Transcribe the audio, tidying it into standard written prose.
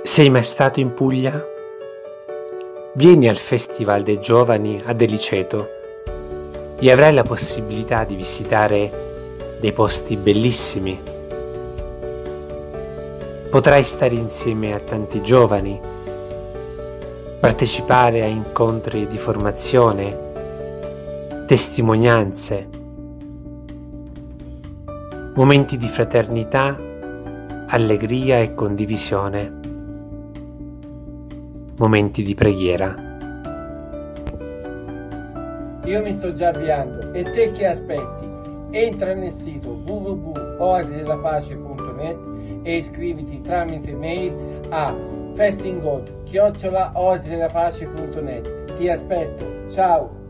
Sei mai stato in Puglia? Vieni al Festival dei Giovani a Deliceto e avrai la possibilità di visitare dei posti bellissimi. Potrai stare insieme a tanti giovani, partecipare a incontri di formazione, testimonianze, momenti di fraternità, allegria e condivisione, momenti di preghiera. Io mi sto già avviando, e te che aspetti? Entra nel sito www.oasidelapace.net e iscriviti tramite mail a festinggod@oasidelapace.net. Ti aspetto, ciao!